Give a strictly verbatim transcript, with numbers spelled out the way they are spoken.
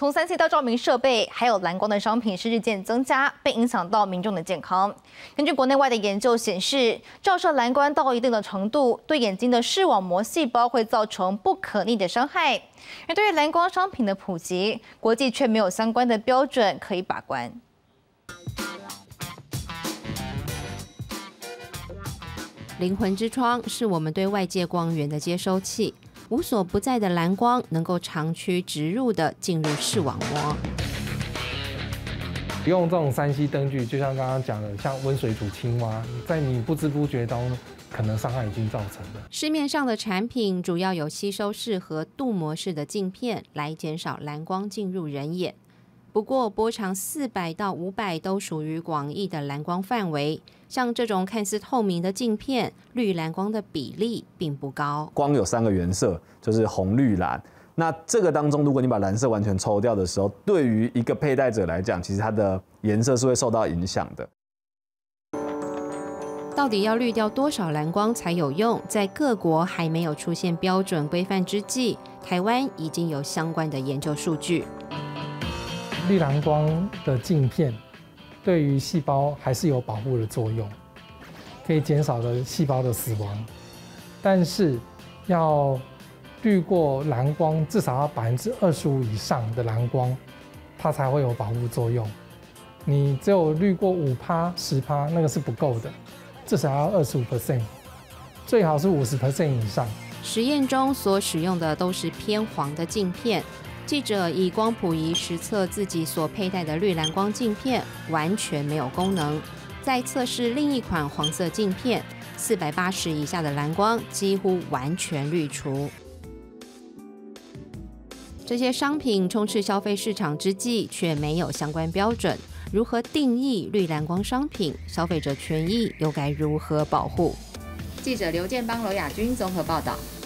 从三 C 到照明设备，还有蓝光的商品是日渐增加，被影响到民众的健康。根据国内外的研究显示，照射蓝光到一定的程度，对眼睛的视网膜细胞会造成不可逆的伤害。而对于蓝光商品的普及，国际却没有相关的标准可以把关。 灵魂之窗是我们对外界光源的接收器。无所不在的蓝光能够长驱直入地进入视网膜。 用这种三 C 灯具，就像刚刚讲的，像温水煮青蛙，在你不知不觉中，可能伤害已经造成了。 市面上的产品主要有吸收式和镀膜式的镜片，来减少蓝光进入人眼。不过，波长四百到五百都属于广义的蓝光范围。像这种看似透明的镜片，绿蓝光的比例并不高。 光有三个原色，就是红、绿、蓝。那这个当中，如果你把蓝色完全抽掉的时候，对于一个佩戴者来讲，其实它的颜色是会受到影响的。 到底要滤掉多少蓝光才有用？在各国还没有出现标准规范之际，台湾已经有相关的研究数据。 绿蓝光的镜片对于细胞还是有保护的作用，可以减少了细胞的死亡。但是要滤过蓝光，至少要百分之二十五以上的蓝光，它才会有保护作用。你只有滤过五趴、十趴，那个是不够的，至少要二十五 percent， 最好是五十 percent 以上。 实验中所使用的都是偏黄的镜片。记者以光谱仪实测自己所佩戴的绿蓝光镜片，完全没有功能。再测试另一款黄色镜片，四百八十以下的蓝光几乎完全滤除。这些商品充斥消费市场之际，却没有相关标准。如何定义绿蓝光商品？消费者权益又该如何保护？记者刘建邦、娄雅君综合报道。